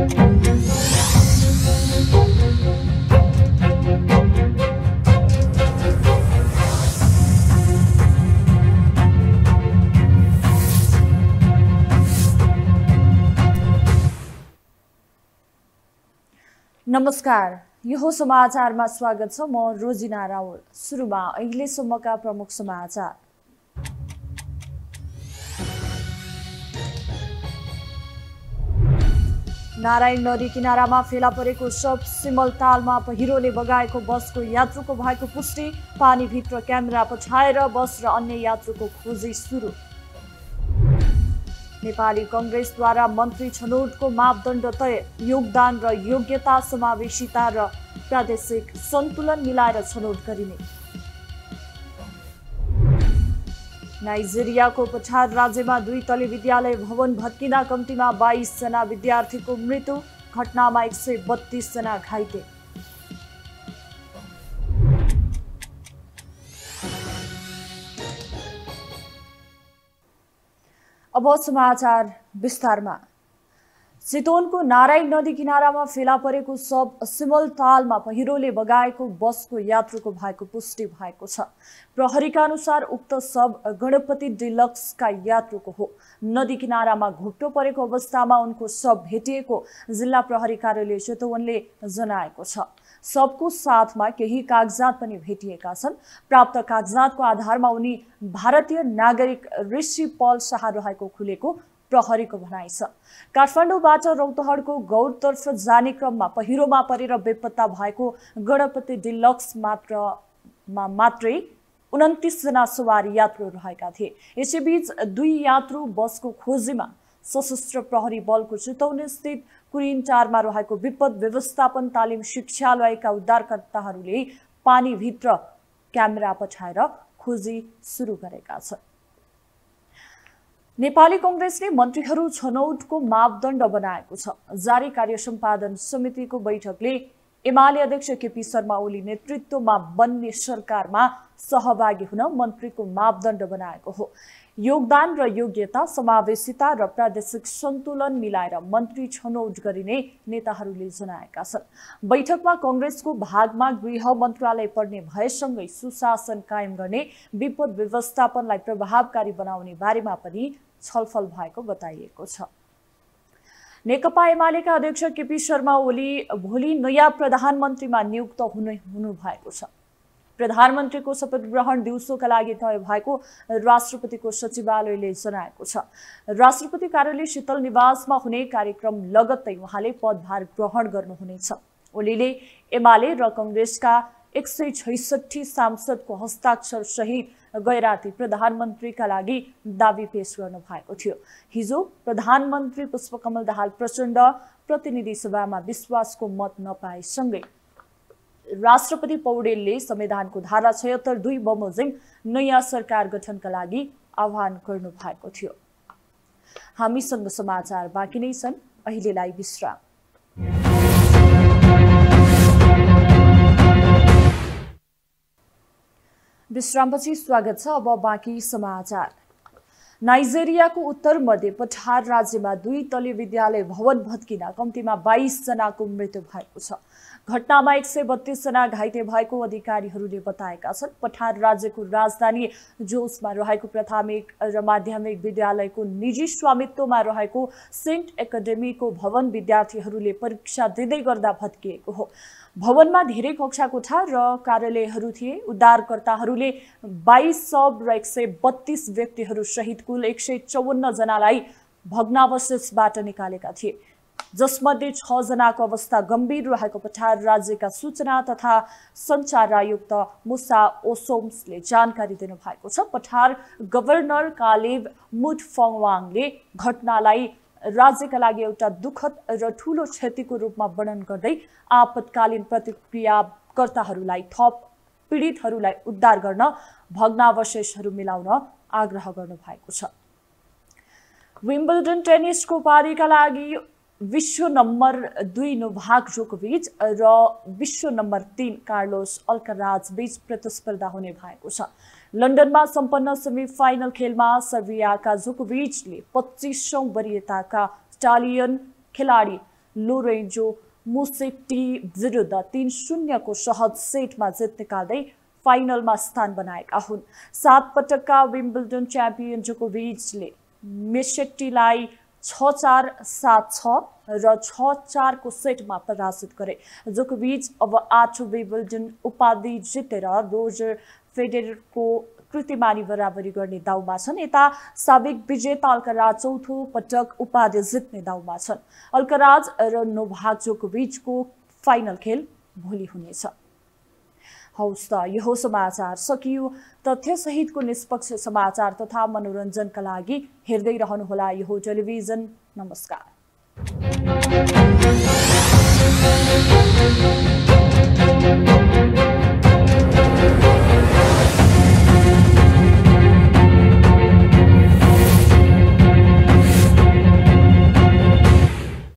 नमस्कार, यो समाचारमा स्वागत छ। म रोजिना रावल। सुरुमा अहिलेसम्मका प्रमुख समाचार। नारायण नदी किनारामा फेला परेको शव, सिमलतालमा पहिरोले बगाएको बसको यात्रुको भएको पुष्टि। पानीभित्र क्यामेरा पठाएर बस र अन्य यात्रुको खोजी सुरु। नेपाली कांग्रेसद्वारा मन्त्री छनौटको मापदण्ड तय, योगदान र योग्यता, समावेशिता र प्रादेशिक सन्तुलन मिलाएर छनौट गरिने। नाइजेरियाको पठार राज्यमा 2 तले विद्यालय भवन भत्किँदा कम्तीमा 22 जना विद्यार्थीको मृत्यु, घटनामा 132 जना घाइते। अब समाचार विस्तारमा। चितवनको नारायण नदी किनारामा फेला परेको शव, सिमलतालमा पहिरोले बगाएको बसको यात्रुको भएको पुष्टि भएको छ। प्रहरीका अनुसार उक्त शव गणपति डिलक्सका यात्रुको हो। नदी किनारामा घुप्टो परेको अवस्थामा उनको शव भेटिएको जिल्ला प्रहरी कार्यालय चितवनले जनाएको छ। शवको साथमा केही कागजात पनि भेटिएका छन्। प्राप्त कागजातको आधारमा उनी भारतीय नागरिक ऋषि पल शाह रहेको खुलेको प्रहरीको भनाइ छ। काठमाडौँबाट रौतहटको गौरतर्फ जाने क्रममा पहिरोमा परेर बेपत्ता भएको गणपति डिलक्स मात्रै 29 जना सवारी यात्रु रहेका थिए। यसैबीच 2 यात्रु बसको खोजीमा सशस्त्र प्रहरी बलको चितवन स्थित कुरिनटारमा रहेको विपद व्यवस्थापन तालिम शिक्षालयका उद्धारकर्ताहरूले पानीभित्र क्यामेरा पठाएर खोजी सुरु गरेका छन्। नेपाली कांग्रेसले मन्त्रीहरू छनौटको मापदण्ड बनाएको छ। जारी कार्य सम्पादन समितिको बैठकले एमाले अध्यक्ष केपी शर्मा ओली नेतृत्वमा बन्ने सरकारमा सहभागी हुन मन्त्रीको मापदण्ड बनाएको हो। योगदान र योग्यता, समावेशिता र प्रादेशिक सन्तुलन मिलाएर मन्त्री छनौट गरिने नेताहरूले जनाएका छन्। बैठकमा कांग्रेसको भागमा गृह मन्त्रालय पर्ने भएसँगै सुशासन कायम गर्ने, विपद व्यवस्थापनलाई प्रभावकारी बनाउने बारेमा पनि छलफल भएको बताइएको छ। नेकपा एमालेका अध्यक्ष केपी शर्मा ओली भोलि नयाँ प्रधानमन्त्रीमा नियुक्त हुनु भएको छ। प्रधानमन्त्रीको शपथ ग्रहण दिउँसोका लागि तय भएको राष्ट्रपतिको सचिवालयले जनाएको छ। राष्ट्रपति कार्यालय शीतल निवासमा हुने कार्यक्रम लगत्तै उहाँले पदभार ग्रहण गर्नुहुनेछ। ओलीले एमाले र कांग्रेसका 166 सांसदको हस्ताक्षर सहित गैराती प्रधानमन्त्रीका लागि दावी पेश गर्नु भएको थियो। हिजो प्रधानमन्त्री पुष्पकमल दाहाल प्रचण्ड प्रतिनिधि सभामा विश्वासको मत नपाएसँगै राष्ट्रपति पौडेलले संविधानको धारा 76(2) बमोजिम नयाँ सरकार गठनका लागि आह्वान गर्नु भएको थियो। हामीसँग समाचार बाँकी नै छन्, अहिलेलाई विश्राम। विश्रामपछि स्वागत छ। अब बाँकी समाचार। नाइजेरियाको उत्तर मध्य पठार राज्यमा 2 तले विद्यालय भवन भत्किँदा कम्तीमा 22 जनाको मृत्यु भएको छ। घटनामा 132 जना घाइते भएको अधिकारीहरूले बताएका छन्। पठार राज्यको राजधानी जोसमा रहेको प्राथमिक र माध्यमिक विद्यालयको निजी स्वामित्वमा रहेको सेन्ट एकाडेमीको भवन विद्यार्थीहरूले परीक्षा दिँदै गर्दा भत्किएको हो। भवनमा धेरै कक्षा कोठा र कार्यालयहरू थिए। उद्धारकर्ताहरूले 22 शव र 132 व्यक्तिहरू सहित कुल 154 जनालाई भग्नावशेषबाट निकालेका थिए, जसमध्ये 6 जनाको अवस्था गम्भीर रहेको पठार राज्यका सूचना तथा सञ्चार आयुक्त मुसा ओसोम्सले जानकारी दिनुभएको छ। पठार गभर्नर कालेब मुटफङवाङले घटनालाई राज्यका लागि एउटा दुःखद र ठूलो क्षतिको रूपमा वर्णन गर्दै आपतकालीन प्रतिक्रियाकर्ताहरूलाई थप पीडितहरूलाई उद्धार गर्न भग्नावशेषहरू मिलाउन आग्रह गर्नुभएको छ। विम्बल्डन टेनिसको उपाधिका लागि विश्व नम्बर 2 नोभाक जोकोभिच र विश्व नम्बर 3 कार्लोस अल्काराज बीच प्रतिस्पर्धा हुने भएको छ। लन्डनमा सम्पन्न सेमिफाइनल खेलमा सर्बियाका जोकोभिचले 25औं वरियताका इटालियन खेलाडी लोरेन्जो मुसेट्टी विरुद्ध 3-0 को सहज सेटमा जित निकाल्दै फाइनलमा स्थान बनाएका हुन्। 7 पटकका विम्बल्डन च्याम्पियन जोकोभिचले मुसेट्टीलाई 6-4, 7-6 र 6-4 को सेटमा पराजित गरे। जोकोभिच अब 8 विम्बल्डन उपाधि जितेर रोजर फेडेररको कृतिमानी बराबरी गर्ने दाउमा छन्। यता साबिक विजेता अल्कराज चौथो पटक उपाधि जित्ने दाउमा छन्। अल्कराज र नोभाक जोकोभिचको फाइनल खेल भोलि हुनेछ। हौस् त यो समाचार सकियो। तथ्य सहितको निष्पक्ष समाचार तथा मनोरञ्जनका लागि हेर्दै रहनुहोला यो टेलिभिजन। नमस्कार।